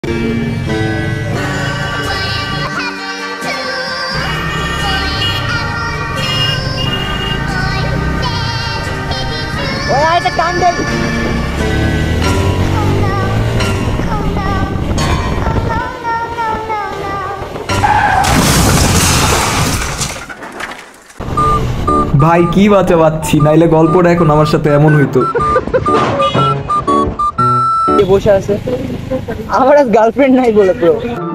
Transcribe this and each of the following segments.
ওই আইটা টান দে। ভাই কি বাঁচা পাচ্ছি, নাইলে গল্পটা এখন আমার সাথে এমন হইতো। বসে আছে, আমার আজ গার্লফ্রেন্ড নাই বলে bro.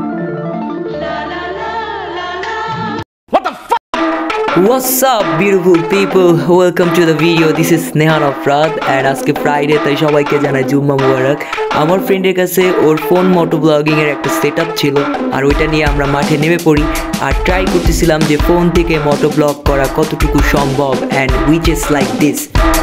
What's up beautiful people, welcome to the video. This is Nehan Afrad and আজকে ফ্রাইডে, তাই সবাইকে জানাই জুম্মা মুবারক। আমার ফ্রেন্ডের কাছে ওর ফোন মোটো ব্লগিং এর একটা সেটআপ ছিল আর ওইটা নিয়ে আমরা মাঠে নেমে পড়ি আর ট্রাই করতেছিলাম যে ফোন থেকে মোটো ব্লগ করা কতটুকু সম্ভব, and which is like this.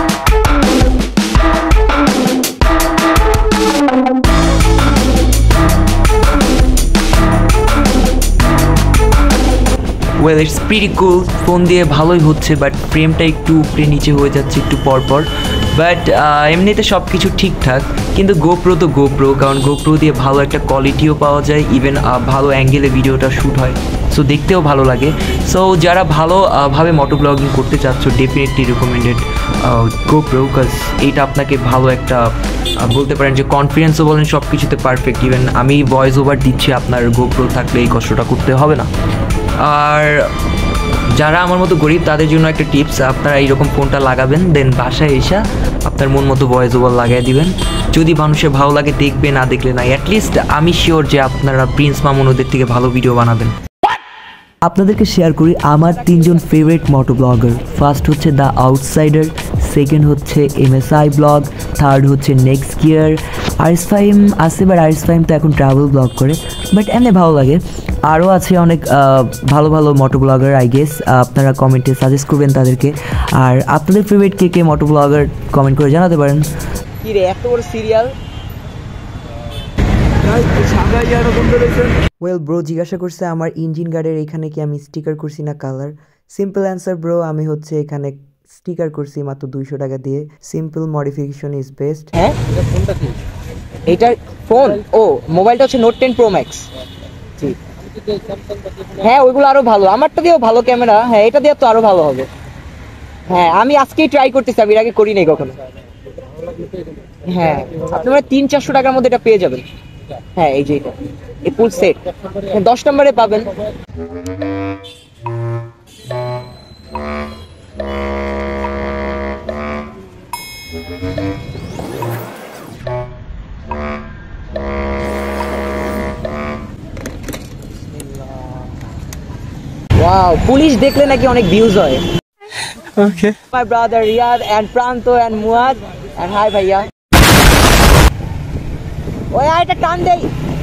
Well, it's pretty cool. Phone দিয়ে ভালোই হচ্ছে, বাট ফ্রেমটা একটু উপরে নিচে হয়ে যাচ্ছে একটু পরপর, বাট এমনিতে সব কিছু ঠিকঠাক। কিন্তু গোপ্রো তো গোপ্রো, কারণ গোপ্রো দিয়ে ভালো একটা কোয়ালিটিও পাওয়া যায়, ইভেন ভালো অ্যাঙ্গেলে ভিডিওটা শ্যুট হয়, সো দেখতেও ভালো লাগে। সো যারা ভালোভাবে মোটো ব্লগিং করতে চাচ্ছ, ডেফিনেটলি রেকমেন্ডেড গোপ্রো, বিকজ এইটা আপনাকে ভালো একটা বলতে পারেন যে কনফিডেন্সও বলেন, সব কিছুতে পারফেক্ট। ইভেন আমি ভয়েস ওভার দিচ্ছি, আপনার গোপ্রো থাকলে এই কষ্টটা করতে হবে না। আর যারা আমার মতো গরিব তাদের জন্য একটা টিপস, আপনারা এইরকম ফোনটা লাগাবেন, দেন বাসায় এসে আপনার মন মতো ভয়েস ওভার লাগাই দিবেন। যদি মানুষের ভালো লাগে দেখবে, না দেখলে না, অ্যাটলিস্ট আমি শিওর যে আপনারা প্রিন্স মামুন ওদের থেকে ভালো ভিডিও বানাবেন। আপনাদেরকে শেয়ার করি আমার তিনজন ফেভারিট মোটো ব্লগার। ফার্স্ট হচ্ছে দ্য আউটসাইডার, সেকেন্ড হচ্ছে MSI ব্লগ, থার্ড হচ্ছে নেক্সট গিয়ার। আরিস ফাহিম আছে, বাট আরিস ফাহিম তো এখন ট্রাভেল ব্লগ করে, বাট এমনি ভালো লাগে। আরও আছে অনেক ভালো ভালো মোটো ব্লগার, আই গেস আপনারা কমেন্টে সাজেস্ট করবেন তাদেরকে। আর আপনাদের ফেভারিট কে মোটো ব্লগার কমেন্ট করে জানাতে পারেন। কি রে এত বড় সিরিয়াল? ওয়েল ব্রো জিজ্ঞাসা করছে আমার ইঞ্জিন গার্ডের এখানে কি আমি স্টিকার করছি না কালার। সিম্পল অ্যান্সার ব্রো, আমি হচ্ছে এখানে স্টিকার করছি মাত্র 200 টাকা দিয়ে। Simple modification is best. হ্যাঁ ফোনটা কি? এইটার ফোন ও মোবাইলটা হচ্ছে নোট 10 প্রো ম্যাক্স। জি হ্যাঁ, ওইগুলো আরো ভালো, আমারটা দিয়েও ভালো ক্যামেরা। হ্যাঁ এটা দিয়ে তো আরো ভালো হবে। হ্যাঁ আমি আজকেই ট্রাই করতেছি, আমি এর আগে করি নাই কখনো। হ্যাঁ আপনারা 300-400 টাকার মধ্যে এটা পেয়ে যাবেন। হ্যাঁ এই যে এটা এই ফুল সেট 10 নম্বরে পাবেন। ওয়াও, পুলিশ দেখলে নাকি অনেক ভিউজ হয়। Okay my brother Riyad and Pranto and Muad and hi ভাইয়া। ওই আইটা টান দেই।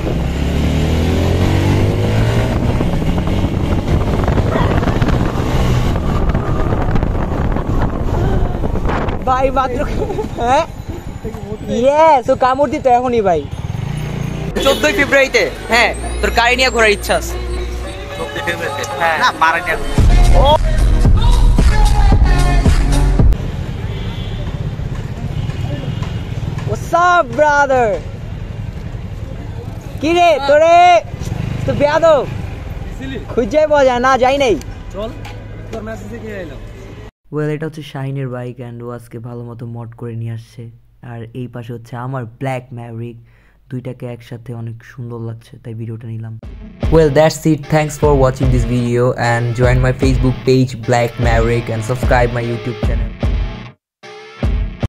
ভাই মাত্র হ্যাঁ ইয়েস, তো কামড় দিত এখনই ভাই। 14 ফেব্রুয়ারিতে হ্যাঁ তোর গাড়ি নিয়ে ঘোরার ইচ্ছা আছে। 14 ফেব্রুয়ারিতে হ্যাঁ না মারা নিয়ে। What's up brother? কি রে তোরে তো বেয়াদব খুঁজে পাওয়া যায় না, যাই নাই। চল তোর মেসেজে কি আইলো। ওয়েল এটা হচ্ছে শাহিনের বাইক অ্যান্ড ও আজকে ভালো মতো মড করে নিয়ে আসছে। আর এই পাশে হচ্ছে আমার ব্ল্যাক ম্যাভরিক, দুইটাকে একসাথে অনেক সুন্দর লাগছে, তাই ভিডিওটা নিলাম। Well that's it, thanks for watching this video and join my Facebook page Black Maverick and subscribe my YouTube channel.